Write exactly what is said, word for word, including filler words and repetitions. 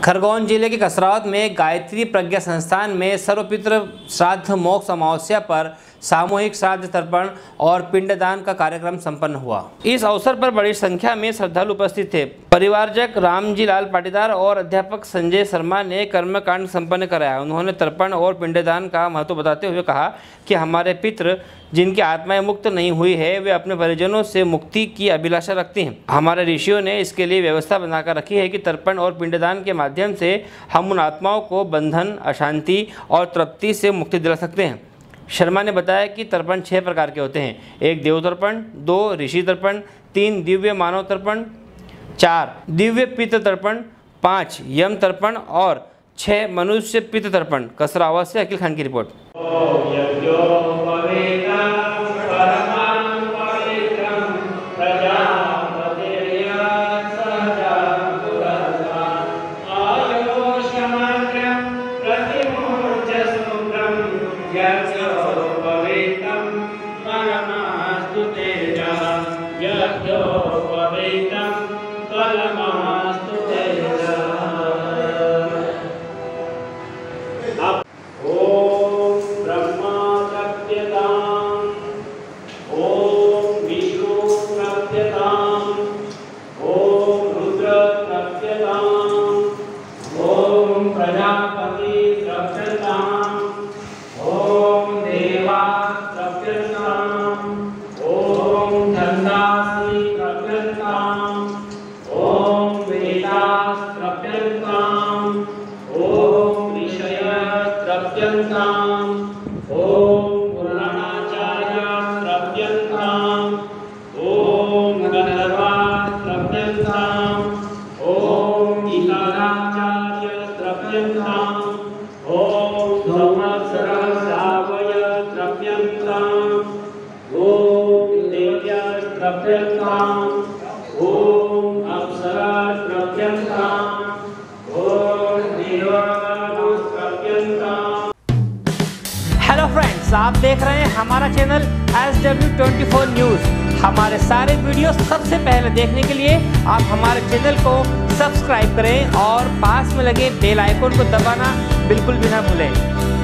खरगोन जिले के कसरावत में गायत्री प्रज्ञा संस्थान में सर्वपितृ श्राद्ध मोक्ष अमावस्या पर सामूहिक श्राद्ध तर्पण और पिंडदान का कार्यक्रम संपन्न हुआ। इस अवसर पर बड़ी संख्या में श्रद्धालु उपस्थित थे। परिवारजक रामजी लाल पाटीदार और अध्यापक संजय शर्मा ने कर्मकांड संपन्न कराया। उन्होंने तर्पण और पिंडदान का महत्व बताते हुए कहा कि हमारे पितृ जिनकी आत्माएं मुक्त नहीं हुई है वे अपने परिजनों से मुक्ति की अभिलाषा रखती हैं। हमारे ऋषियों ने इसके लिए व्यवस्था बनाकर रखी है कि तर्पण और पिंडदान के माध्यम से हम उन आत्माओं को बंधन, अशांति और तृप्ति से मुक्ति दिला सकते हैं। शर्मा ने बताया कि तर्पण छह प्रकार के होते हैं। एक देव तर्पण, दो ऋषि तर्पण, तीन दिव्य मानव तर्पण, चार दिव्य पितृ तर्पण, पाँच यम तर्पण और छह मनुष्य पितृ तर्पण। कसरावत से अखिल खान की रिपोर्ट। हेलो फ्रेंड्स, आप देख रहे हैं हमारा channel S W twenty four news. हमारे सारे वीडियो सबसे पहले देखने के लिए आप हमारे चैनल को सब्सक्राइब करें और पास में लगे बेल आइकन को दबाना बिल्कुल भी ना भूलें।